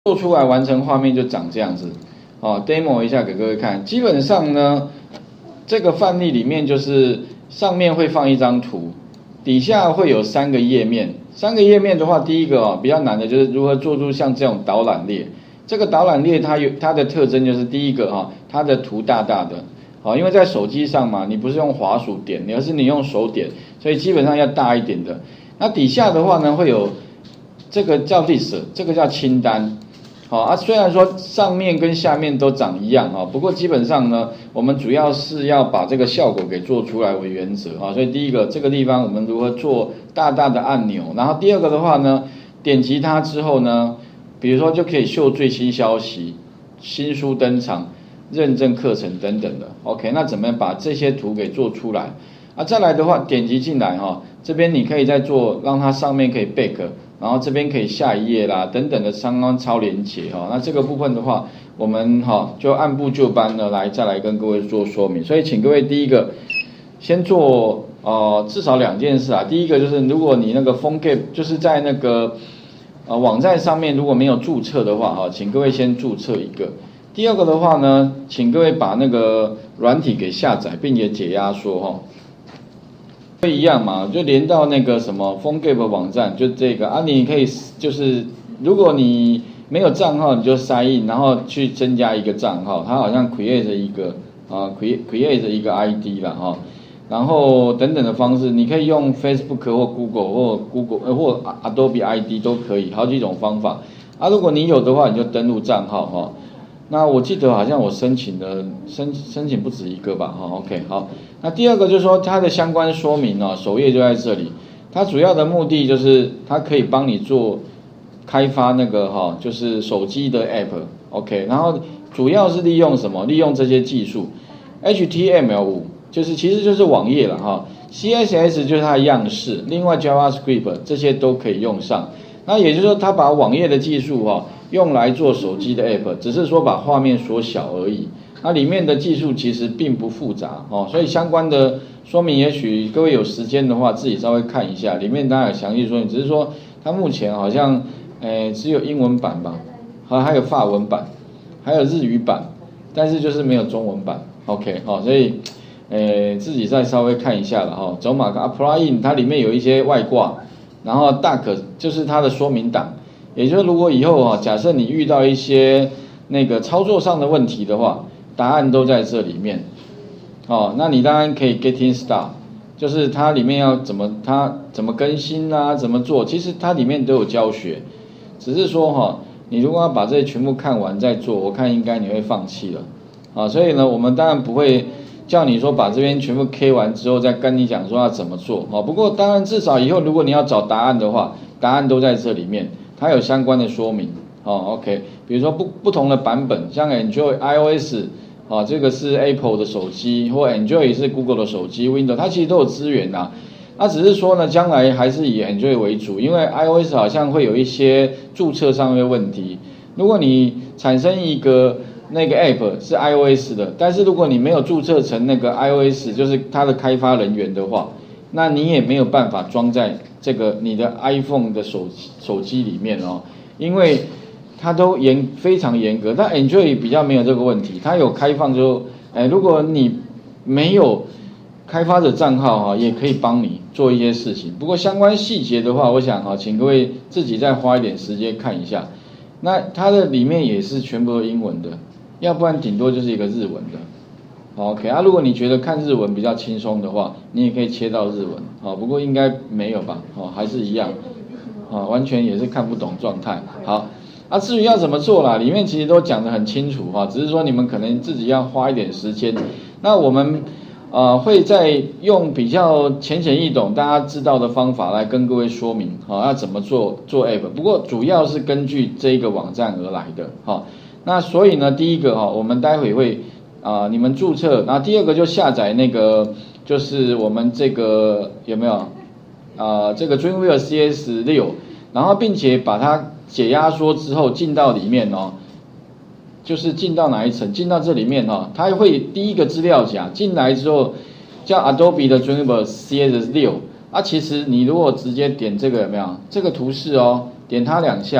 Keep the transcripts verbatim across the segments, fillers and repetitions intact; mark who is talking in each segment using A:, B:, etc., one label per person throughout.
A: 做出来完成画面就长这样子，哦 ，demo 一下给各位看。基本上呢，这个范例里面就是上面会放一张图，底下会有三个页面。三个页面的话，第一个哦比较难的就是如何做出像这种导览列。这个导览列它有它的特征就是第一个哈、哦，它的图大大的，好、哦，因为在手机上嘛，你不是用滑鼠点，而是你用手点，所以基本上要大一点的。那底下的话呢，会有这个叫 list， 这个叫清单。好啊，虽然说上面跟下面都长一样啊，不过基本上呢，我们主要是要把这个效果给做出来为原则啊。所以第一个这个地方我们如何做大大的按钮，然后第二个的话呢，点击它之后呢，比如说就可以秀最新消息、新书登场、认证课程等等的。OK， 那怎么样把这些图给做出来？啊，再来的话，点击进来哈，这边你可以再做，让它上面可以 back。然后这边可以下一页啦，等等的相关超连结哈。那这个部分的话，我们哈就按部就班的来再来跟各位做说明。所以请各位第一个先做呃至少两件事啊。第一个就是如果你那个 PhoneGap 就是在那个呃网站上面如果没有注册的话哈，请各位先注册一个。第二个的话呢，请各位把那个软体给下载，并且解压缩哈。会一样嘛，就连到那个什么 PhoneGap 网站，就这个啊，你可以就是如果你没有账号，你就 sign in， 然后去增加一个账号，它好像 create 一个啊 create create 一个 I D 啦哈，然后等等的方式，你可以用 Facebook 或 Google 或 Google 或 Adobe I D 都可以，好几种方法啊。如果你有的话，你就登录账号哈。那我记得好像我申请的申申请不止一个吧，哈 ，OK， 好。那第二个就是说它的相关说明哦，首页就在这里。它主要的目的就是它可以帮你做开发那个哈，就是手机的 App，OK， 然后主要是利用什么？利用这些技术 ，H T M L 五 就是其实就是网页了哈 ，C S S 就是它的样式，另外 JavaScript 这些都可以用上。那也就是说，它把网页的技术哈。用来做手机的 app， 只是说把画面缩小而已。那里面的技术其实并不复杂哦，所以相关的说明，也许各位有时间的话，自己稍微看一下，里面当然有详细说明。只是说它目前好像，诶只有英文版吧，好还有法文版，还有日语版，但是就是没有中文版。OK， 好、哦，所以，诶自己再稍微看一下了哈、哦。走马跟 Apply， 它里面有一些外挂，然后大可就是它的说明档。也就是如果以后啊，假设你遇到一些那个操作上的问题的话，答案都在这里面。哦，那你当然可以 Getting Start， 就是它里面要怎么它怎么更新啊，怎么做，其实它里面都有教学。只是说哈，你如果要把这些全部看完再做，我看应该你会放弃了。啊，所以呢，我们当然不会叫你说把这边全部 K 完之后再跟你讲说要怎么做。啊，不过当然至少以后如果你要找答案的话，答案都在这里面。它有相关的说明，哦 ，OK， 比如说不不同的版本，像 Android iOS， 啊，这个是 Apple 的手机，或 Android 是 Google 的手机 ，Windows 它其实都有资源呐。那只是说呢，将来还是以 Android 为主，因为 iOS 好像会有一些注册上面的问题。如果你产生一个那个 App 是 iOS 的，但是如果你没有注册成那个 iOS， 就是它的开发人员的话，那你也没有办法装在这个你的 iPhone 的手手机里面哦，因为它都严非常严格。但 Android 比较没有这个问题，它有开放之后，哎，如果你没有开发者账号哈，也可以帮你做一些事情。不过相关细节的话，我想哈，请各位自己再花一点时间看一下。那它的里面也是全部都英文的，要不然顶多就是一个日文的。OK 啊，如果你觉得看日文比较轻松的话，你也可以切到日文啊。不过应该没有吧？哦，还是一样，啊，完全也是看不懂状态。好，啊，至于要怎么做啦，里面其实都讲得很清楚哈，只是说你们可能自己要花一点时间。那我们呃会再用比较浅显易懂、大家知道的方法来跟各位说明，好，要怎么做做 app。不过主要是根据这一个网站而来的，好，那所以呢，第一个哈，我们待会会。啊、呃，你们注册，然后第二个就下载那个，就是我们这个有没有啊、呃？这个 Dreamweaver C S 六，然后并且把它解压缩之后进到里面哦，就是进到哪一层？进到这里面哦，它会第一个资料夹进来之后，叫 Adobe 的 Dreamweaver C S 六啊。其实你如果直接点这个有没有？这个图示哦，点它两下，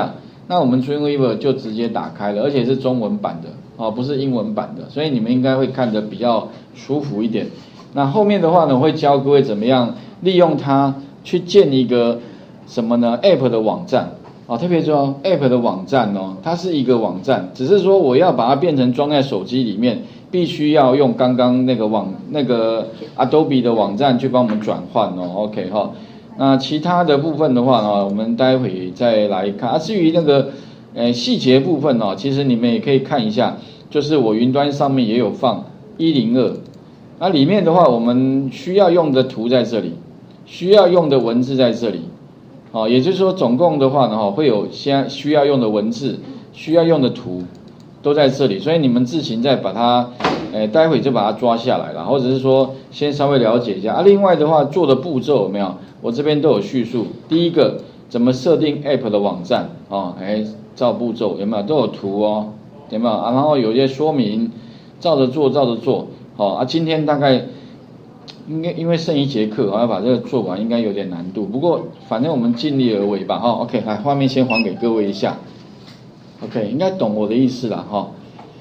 A: 那我们 Dreamweaver 就直接打开了，而且是中文版的哦，不是英文版的，所以你们应该会看得比较舒服一点。那后面的话呢，我会教各位怎么样利用它去建一个什么呢 ？App 的网站哦，特别说 App 的网站哦，它是一个网站，只是说我要把它变成装在手机里面，必须要用刚刚那个网那个 Adobe 的网站去帮我们转换哦。OK 哈、哦，那其他的部分的话呢，我们待会再来看。啊，至于那个呃细节部分哦，其实你们也可以看一下，就是我云端上面也有放一零二，那里面的话，我们需要用的图在这里，需要用的文字在这里。哦，也就是说，总共的话呢，哈，会有先需要用的文字、需要用的图都在这里，所以你们自行再把它，诶，待会就把它抓下来了，或者是说先稍微了解一下啊。另外的话，做的步骤有没有？我这边都有叙述。第一个，怎么设定 App 的网站啊？诶，照步骤有没有？都有图哦，有没有啊？然后有一些说明，照着做，照着做。好啊，今天大概。应该因为剩一节课，我要把这个做完，应该有点难度。不过反正我们尽力而为吧，哈。OK， 来，画面先还给各位一下。OK， 应该懂我的意思了，哈。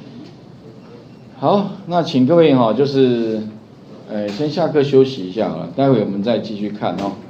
A: 好，那请各位哈，就是，呃，先下课休息一下好了，待会我们再继续看哦。